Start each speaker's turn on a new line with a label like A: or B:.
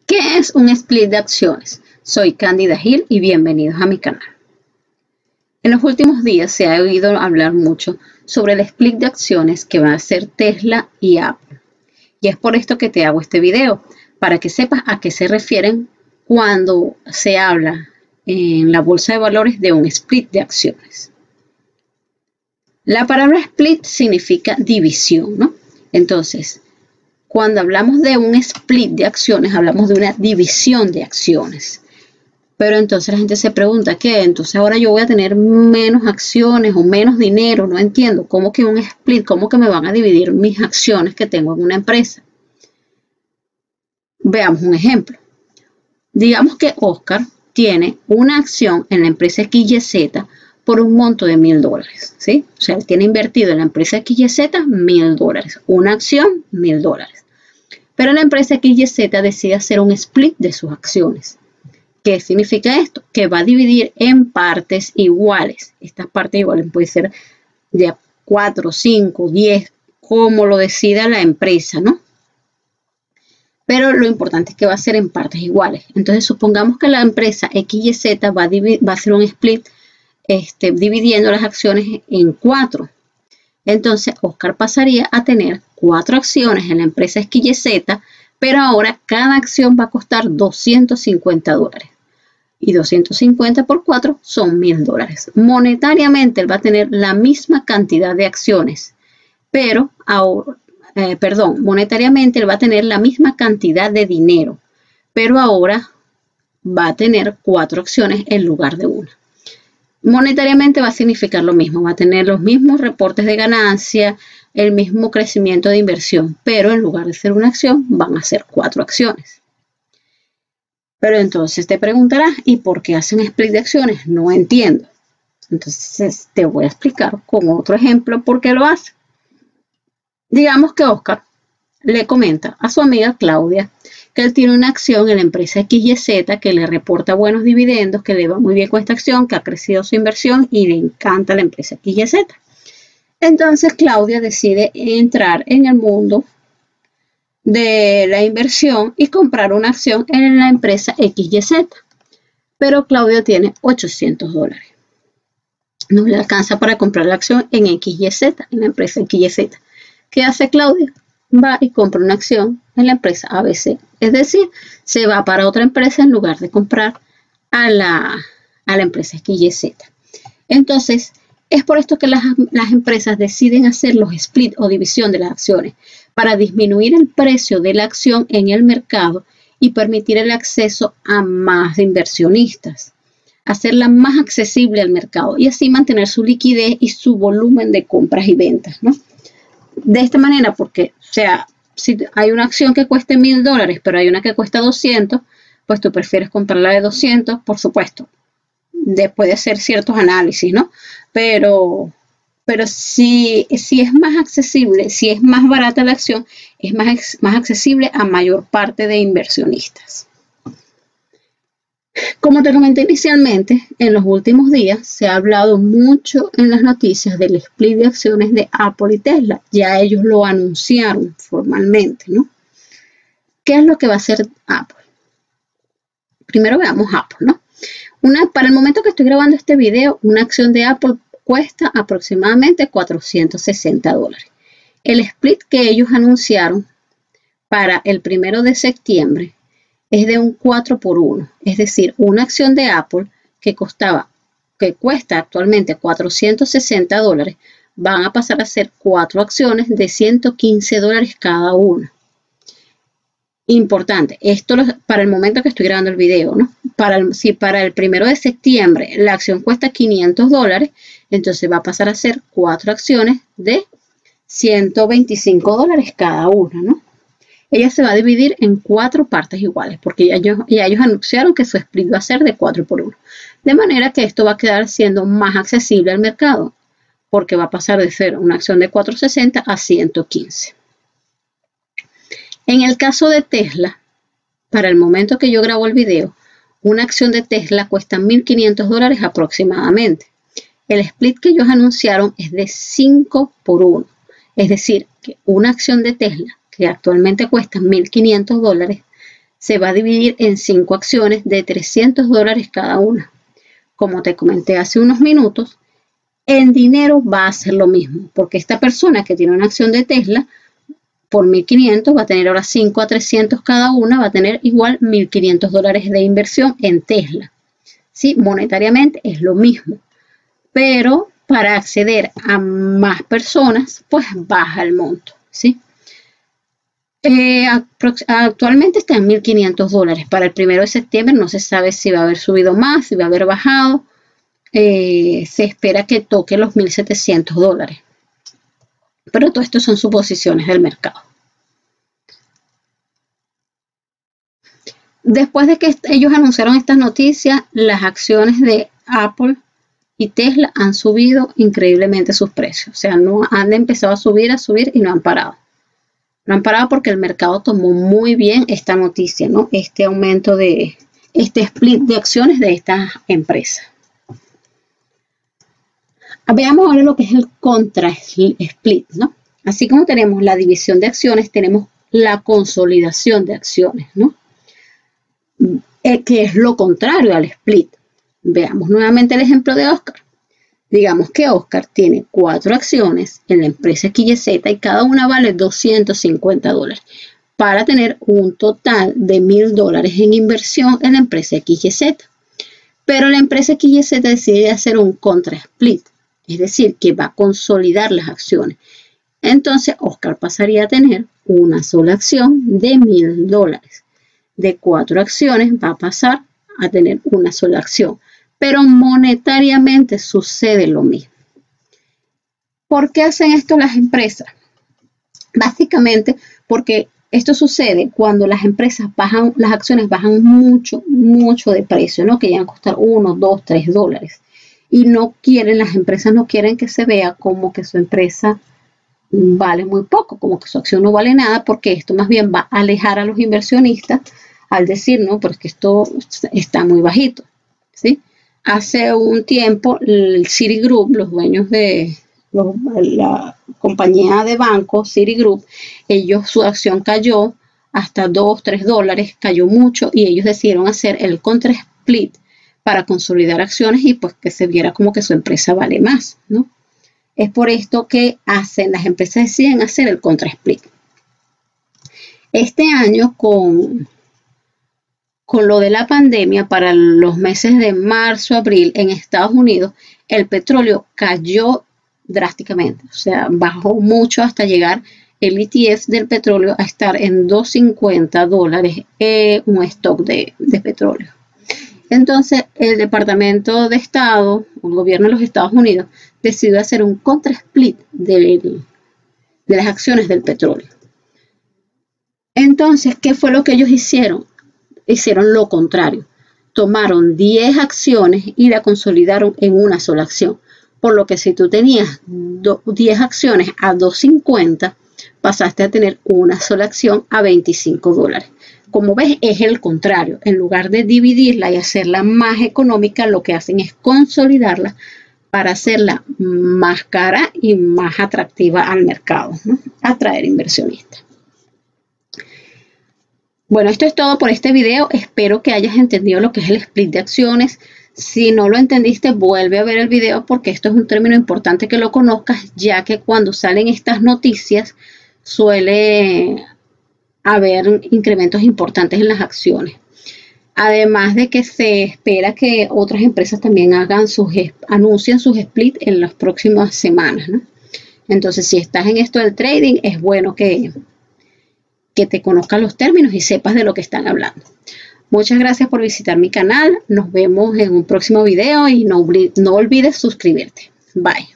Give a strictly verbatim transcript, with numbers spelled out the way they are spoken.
A: ¿Qué es un split de acciones? Soy Cándida Gil y bienvenidos a mi canal. En los últimos días se ha oído hablar mucho sobre el split de acciones que van a hacer Tesla y Apple. Y es por esto que te hago este video, para que sepas a qué se refieren cuando se habla en la bolsa de valores de un split de acciones. La palabra split significa división, ¿no? Entonces, cuando hablamos de un split de acciones, hablamos de una división de acciones. Pero entonces la gente se pregunta, ¿qué? Entonces ahora yo voy a tener menos acciones o menos dinero, no entiendo. ¿Cómo que un split? ¿Cómo que me van a dividir mis acciones que tengo en una empresa? Veamos un ejemplo. Digamos que Oscar tiene una acción en la empresa X Y Z por un monto de mil dólares, ¿sí? O sea, él tiene invertido en la empresa X Y Z mil dólares. Una acción, mil dólares. Pero la empresa X Y Z decide hacer un split de sus acciones. ¿Qué significa esto? Que va a dividir en partes iguales. Estas partes iguales pueden ser de cuatro, cinco, diez, como lo decida la empresa, ¿no? Pero lo importante es que va a ser en partes iguales. Entonces, supongamos que la empresa X Y Z va a, va a hacer un split este, dividiendo las acciones en cuatro. Entonces, Oscar pasaría a tener cuatro acciones en la empresa X Y Z, pero ahora cada acción va a costar doscientos cincuenta dólares. Y doscientos cincuenta por cuatro son mil dólares. Monetariamente, él va a tener la misma cantidad de acciones, pero ahora, eh, perdón, monetariamente él va a tener la misma cantidad de dinero, pero ahora va a tener cuatro acciones en lugar de una. Monetariamente va a significar lo mismo, va a tener los mismos reportes de ganancia, el mismo crecimiento de inversión, pero en lugar de ser una acción, van a ser cuatro acciones. Pero entonces te preguntarás, ¿y por qué hacen split de acciones? No entiendo. Entonces te voy a explicar con otro ejemplo por qué lo hace. Digamos que Oscar le comenta a su amiga Claudia que él tiene una acción en la empresa X Y Z que le reporta buenos dividendos, que le va muy bien con esta acción, que ha crecido su inversión y le encanta la empresa X Y Z. Entonces Claudia decide entrar en el mundo de la inversión y comprar una acción en la empresa X Y Z. Pero Claudia tiene ochocientos dólares. No le alcanza para comprar la acción en X Y Z, en la empresa X Y Z. ¿Qué hace Claudia? Va y compra una acción en la empresa A B C. Es decir, se va para otra empresa en lugar de comprar a la, a la empresa X Y Z. Entonces, es por esto que las, las empresas deciden hacer los split o división de las acciones, para disminuir el precio de la acción en el mercado y permitir el acceso a más inversionistas, hacerla más accesible al mercado y así mantener su liquidez y su volumen de compras y ventas, ¿no? De esta manera, porque, o sea, si hay una acción que cueste mil dólares, pero hay una que cuesta doscientos, pues tú prefieres comprarla de doscientos, por supuesto, después de hacer ciertos análisis, ¿no? Pero, pero si, si es más accesible, si es más barata la acción, es más, más accesible a mayor parte de inversionistas. Como te comenté inicialmente, en los últimos días se ha hablado mucho en las noticias del split de acciones de Apple y Tesla. Ya ellos lo anunciaron formalmente, ¿no? ¿Qué es lo que va a hacer Apple? Primero veamos Apple, ¿no? Una, para el momento que estoy grabando este video, una acción de Apple cuesta aproximadamente cuatrocientos sesenta dólares. El split que ellos anunciaron para el primero de septiembre es de un cuatro por uno, es decir, una acción de Apple que costaba, que cuesta actualmente cuatrocientos sesenta dólares, van a pasar a ser cuatro acciones de ciento quince dólares cada una. Importante, esto para el momento que estoy grabando el video, ¿no? Para el, si para el primero de septiembre la acción cuesta quinientos dólares, entonces va a pasar a ser cuatro acciones de ciento veinticinco dólares cada una, ¿no? Ella se va a dividir en cuatro partes iguales, porque ya ellos, ya ellos anunciaron que su split va a ser de cuatro por uno. De manera que esto va a quedar siendo más accesible al mercado, porque va a pasar de ser una acción de cuatrocientos sesenta a ciento quince. En el caso de Tesla, para el momento que yo grabo el video, una acción de Tesla cuesta mil quinientos dólares aproximadamente. El split que ellos anunciaron es de cinco por uno. Es decir, que una acción de Tesla que actualmente cuesta mil quinientos dólares, se va a dividir en cinco acciones de trescientos dólares cada una. Como te comenté hace unos minutos, en dinero va a ser lo mismo, porque esta persona que tiene una acción de Tesla por mil quinientos va a tener ahora cinco a trescientos cada una, va a tener igual mil quinientos dólares de inversión en Tesla. ¿Sí? Monetariamente es lo mismo, pero para acceder a más personas, pues baja el monto. ¿Sí? Eh, actualmente está en mil quinientos dólares. Para el primero de septiembre no se sabe si va a haber subido más, si va a haber bajado. Eh, se espera que toque los mil setecientos dólares. Pero todo esto son suposiciones del mercado. Después de que ellos anunciaron estas noticias, las acciones de Apple y Tesla han subido increíblemente sus precios. O sea, no han empezado a subir, a subir y no han parado. No han parado porque el mercado tomó muy bien esta noticia, ¿no? Este aumento de, este split de acciones de estas empresas. Veamos ahora lo que es el contra split, ¿no? Así como tenemos la división de acciones, tenemos la consolidación de acciones, ¿no? Eh, que es lo contrario al split. Veamos nuevamente el ejemplo de Oscar. Digamos que Oscar tiene cuatro acciones en la empresa X Y Z y cada una vale doscientos cincuenta dólares para tener un total de mil dólares en inversión en la empresa X Y Z. Pero la empresa X Y Z decide hacer un contra split, es decir, que va a consolidar las acciones. Entonces Oscar pasaría a tener una sola acción de mil dólares. De cuatro acciones va a pasar a tener una sola acción. Pero monetariamente sucede lo mismo. ¿Por qué hacen esto las empresas? Básicamente porque esto sucede cuando las empresas bajan, las acciones bajan mucho, mucho de precio, ¿no? Que llegan a costar uno, dos, tres dólares. Y no quieren, las empresas no quieren que se vea como que su empresa vale muy poco, como que su acción no vale nada, porque esto más bien va a alejar a los inversionistas al decir, no, porque esto está muy bajito, ¿sí? Hace un tiempo el Citigroup, los dueños de los, la compañía de banco Citigroup, ellos su acción cayó hasta dos, tres dólares, cayó mucho y ellos decidieron hacer el contra split para consolidar acciones y pues que se viera como que su empresa vale más, ¿no? Es por esto que hacen, las empresas deciden hacer el contra split. Este año con Con lo de la pandemia, para los meses de marzo, abril, en Estados Unidos, el petróleo cayó drásticamente. O sea, bajó mucho hasta llegar el E T F del petróleo a estar en doscientos cincuenta dólares eh, un stock de, de petróleo. Entonces, el Departamento de Estado, el gobierno de los Estados Unidos, decidió hacer un contra split de, de las acciones del petróleo. Entonces, ¿qué fue lo que ellos hicieron? Hicieron lo contrario. Tomaron diez acciones y la consolidaron en una sola acción. Por lo que si tú tenías diez acciones a dos cincuenta, pasaste a tener una sola acción a veinticinco dólares. Como ves, es el contrario. En lugar de dividirla y hacerla más económica, lo que hacen es consolidarla para hacerla más cara y más atractiva al mercado, ¿no? Atraer inversionistas. Bueno, esto es todo por este video. Espero que hayas entendido lo que es el split de acciones. Si no lo entendiste, vuelve a ver el video porque esto es un término importante que lo conozcas, ya que cuando salen estas noticias suele haber incrementos importantes en las acciones. Además de que se espera que otras empresas también hagan sus, anuncien sus split en las próximas semanas, ¿no? Entonces, si estás en esto del trading, es bueno que... que te conozcan los términos y sepas de lo que están hablando. Muchas gracias por visitar mi canal. Nos vemos en un próximo video y no, no olvides suscribirte. Bye.